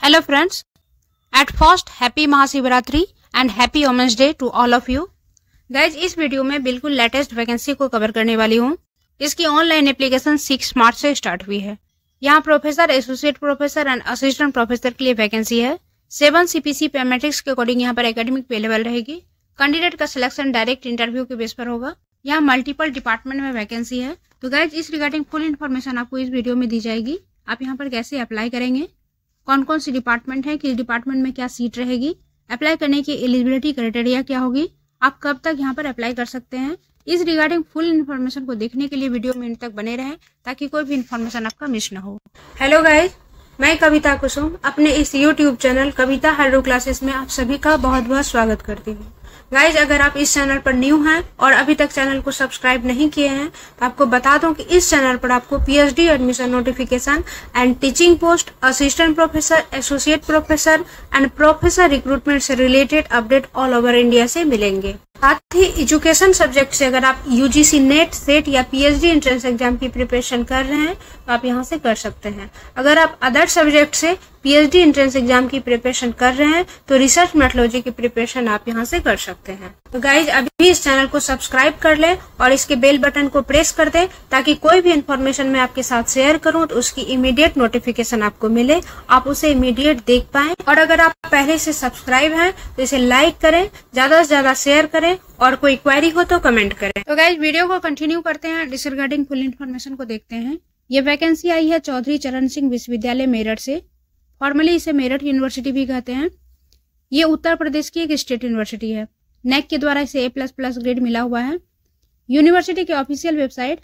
Hello friends, at first happy Mahashivratri and happy women's day to all of you. Guys इस video में बिल्कुल latest vacancy को cover करने वाली हूँ। इसकी ऑनलाइन एप्लीकेशन 6 मार्च से स्टार्ट हुई है। यहाँ professor, associate professor and assistant professor के लिए वैकेंसी है। 7 CPC पे मैट्रिक्स के अकॉर्डिंग यहाँ पर एकेडमिक पे लेवल रहेगी। कैंडिडेट का सिलेक्शन डायरेक्ट इंटरव्यू के बेस पर होगा। यहाँ मल्टीपल डिपार्टमेंट में वैकेंसी है। तो गाइज इस रिगार्डिंग फुल इन्फॉर्मेशन आपको इस वीडियो में दी जाएगी। आप यहाँ पर कैसे अप्लाई करेंगे, कौन कौन सी डिपार्टमेंट है, किस डिपार्टमेंट में क्या सीट रहेगी, अप्लाई करने की एलिजिबिलिटी क्राइटेरिया क्या होगी, आप कब तक यहाँ पर अप्लाई कर सकते हैं। इस रिगार्डिंग फुल इन्फॉर्मेशन को देखने के लिए वीडियो में इन तक बने रहें ताकि कोई भी इन्फॉर्मेशन आपका मिस ना हो। हेलो गाइज, मैं कविता कुसुम अपने इस YouTube channel Kavita hydro classes में आप सभी का बहुत बहुत स्वागत करती हूँ। गाइज अगर आप इस चैनल पर न्यू हैं और अभी तक चैनल को सब्सक्राइब नहीं किए हैं तो आपको बता दूं कि इस चैनल पर आपको PhD admission notification and teaching post, assistant professor, associate professor and professor recruitment से related update all over India से मिलेंगे। साथ ही एजुकेशन सब्जेक्ट से अगर आप UGC नेट, सेट या PhD एंट्रेंस एग्जाम की प्रिपरेशन कर रहे हैं तो आप यहाँ से कर सकते हैं। अगर आप अदर सब्जेक्ट से PhD एंट्रेंस एग्जाम की प्रिपरेशन कर रहे हैं तो रिसर्च मेथोडोलॉजी की प्रिपरेशन आप यहाँ से कर सकते हैं। तो गाइज अभी इस चैनल को सब्सक्राइब कर ले और इसके बेल बटन को प्रेस कर दे ताकि कोई भी इन्फॉर्मेशन मैं आपके साथ शेयर करूँ तो उसकी इमीडिएट नोटिफिकेशन आपको मिले, आप उसे इमीडिएट देख पाएं। और अगर आप पहले से सब्सक्राइब हैं तो इसे लाइक करें, ज्यादा से ज्यादा शेयर करें और कोई क्वेरी हो तो कमेंट करें। तो गाइज वीडियो को कंटिन्यू करते हैं, डिसरिगार्डिंग फुल इन्फॉर्मेशन को देखते हैं। ये वैकेंसी आई है चौधरी चरण सिंह विश्वविद्यालय मेरठ से। फॉर्मली इसे मेरठ यूनिवर्सिटी भी कहते हैं। ये उत्तर प्रदेश की एक स्टेट यूनिवर्सिटी है। नेक के द्वारा इसे A++ ग्रेड मिला हुआ है। यूनिवर्सिटी की ऑफिशियल वेबसाइट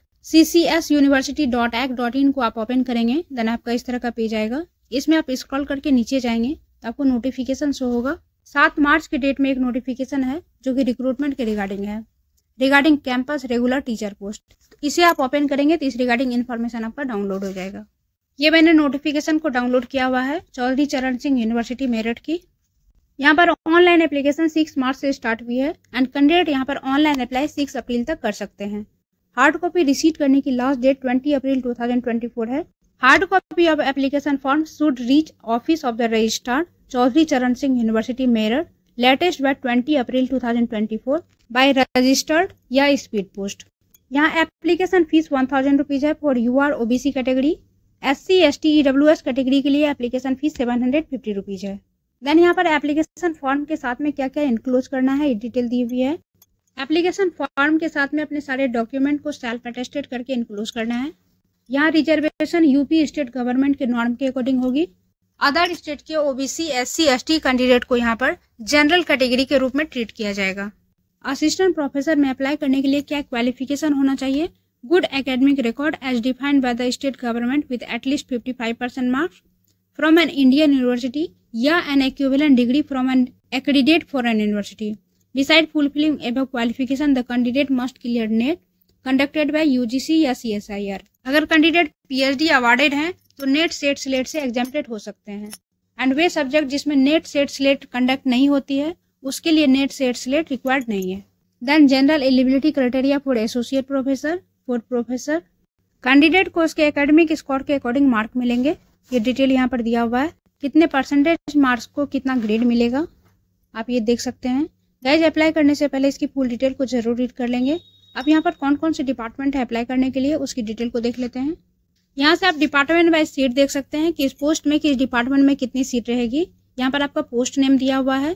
ccsuniversity.ac.in को आप ओपन करेंगे, देन आपका इस तरह का पेज आएगा। इसमें आप स्क्रॉल करके नीचे जाएंगे तो आपको नोटिफिकेशन शो होगा। 7 मार्च के डेट में एक नोटिफिकेशन है जो कि रिक्रूटमेंट के रिगार्डिंग है, regarding campus regular teacher post. इसे आप ओपन करेंगे तो इस रिगार्डिंग इन्फॉर्मेशन आपका डाउनलोड हो जाएगा। ये मैंने नोटिफिकेशन को डाउनलोड किया हुआ है चौधरी चरण सिंह यूनिवर्सिटी मेरठ की। यहाँ पर ऑनलाइन एप्लीकेशन 6 मार्च से स्टार्ट हुई है एंड कैंडिडेट यहाँ पर ऑनलाइन अप्लाई 6 अप्रैल तक कर सकते हैं। हार्ड कॉपी रिसीव करने की लास्ट डेट 20 अप्रैल 2024 है। Hard copy of application form should reach office of the registrar Chaudhary Charan Singh university Meerut latest by 20 April 2024 by registered या स्पीड पोस्ट। यहाँ एप्लीकेशन फीस 1000 रुपीज है for UR OBC category. SC ST EWS category के लिए application fees 750 rupees है। Then यहाँ पर application form के साथ में क्या क्या इंक्लोज करना है ये डिटेल दी हुई है। एप्लीकेशन फॉर्म के साथ में अपने सारे डॉक्यूमेंट को सेल्फ अटेस्टेड करके इंक्लोज करना है। यहाँ रिजर्वेशन यूपी स्टेट गवर्नमेंट के नॉर्म के अकॉर्डिंग होगी। अदर स्टेट के OBC SC ST कैंडिडेट को यहाँ पर जनरल कैटेगरी के रूप में ट्रीट किया जाएगा। असिस्टेंट प्रोफेसर में अप्लाई करने के लिए क्या क्वालिफिकेशन होना चाहिए? Good academic record as defined by the state government with at least 55% marks from an Indian university या an equivalent degree from an accredited foreign university. Beside fulfilling above qualification the candidate must clear NET conducted by UGC या CSIR। अगर candidate PhD awarded हैं तो NET SET SLET से exempted हो सकते हैं and वे सब्जेक्ट जिसमें नेट सेट स्लेट कंडक्ट नहीं होती है उसके लिए नेट सेट स्लेट रिक्वायर्ड नहीं है। Then general eligibility criteria for associate professor, for professor candidate को उसके एकेडमिक स्कोर के अकॉर्डिंग मार्क मिलेंगे। ये डिटेल यहाँ पर दिया हुआ है, कितने परसेंटेज मार्क्स को कितना ग्रेड मिलेगा आप ये देख सकते हैं। गाइज अप्लाई करने से पहले इसकी फुल डिटेल को जरूर रीड कर लेंगे। अब यहाँ पर कौन कौन से डिपार्टमेंट है अप्लाई करने के लिए उसकी डिटेल को देख लेते हैं। यहाँ से आप डिपार्टमेंट वाइज सीट देख सकते हैं कि इस पोस्ट में किस डिपार्टमेंट में कितनी सीट रहेगी। यहाँ पर आपका पोस्ट नेम दिया हुआ है,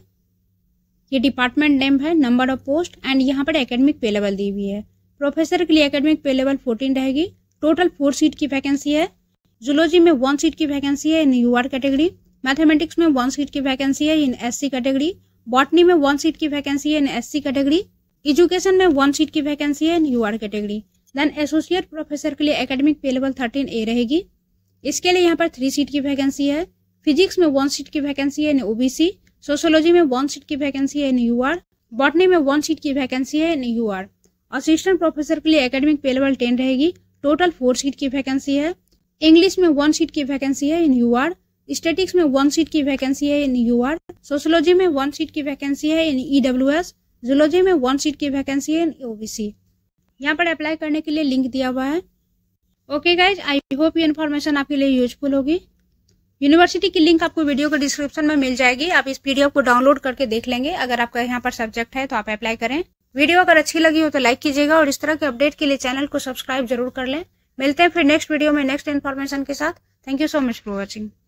ये डिपार्टमेंट नेम है, नंबर ऑफ पोस्ट एंड यहाँ पर एकेडमिक पे लेवल दी हुई है। प्रोफेसर के लिए एकेडमिक पे लेवल 14 रहेगी। टोटल 4 सीट की वैकेंसी है। जूलॉजी में 1 सीट की वैकेंसी है इन UR कैटेगरी। मैथमेटिक्स में 1 सीट की वैकेंसी है इन SC कैटेगरी। बॉटनी में 1 सीट की वैकेंसी है इन SC कैटेगरी। एजुकेशन में 1 सीट की वैकेंसी है in UR category. Then associate professor के लिए एकेडमिक पे लेवल 13A रहेगी। इसके लिए यहाँ पर 3 सीट की वैकेंसी है। फिजिक्स में 1 सीट की वैकेंसी है इन OBC। सोशियोलॉजी में 1 सीट की वैकेंसी है इन UR। बॉटनी में 1 सीट की वैकेंसी है इन UR। असिस्टेंट प्रोफेसर के लिए एकेडमिक पे लेवल 10 रहेगी। टोटल 4 सीट की वैकेंसी है। इंग्लिश में 1 सीट की वैकेंसी है इन UR। स्टैटिक्स में 1 सीट की वैकेंसी है इन UR। सोशियोलॉजी में 1 सीट की वैकेंसी है इन EWS। जूलॉजी में 1 सीट की वैकेंसी है इन OBC। यहाँ पर अप्लाई करने के लिए लिंक दिया हुआ है। ओके गाइज, आई होप ये इन्फॉर्मेशन आपके लिए यूजफुल होगी। यूनिवर्सिटी की लिंक आपको वीडियो के डिस्क्रिप्शन में मिल जाएगी। आप इस पीडीएफ को डाउनलोड करके देख लेंगे। अगर आपका यहाँ पर सब्जेक्ट है तो आप अप्लाई करें। वीडियो अगर अच्छी लगी हो तो लाइक कीजिएगा और इस तरह के अपडेट के लिए चैनल को सब्सक्राइब जरूर कर लें। मिलते हैं फिर नेक्स्ट वीडियो में नेक्स्ट इन्फॉर्मेशन के साथ। Thank you so much for watching.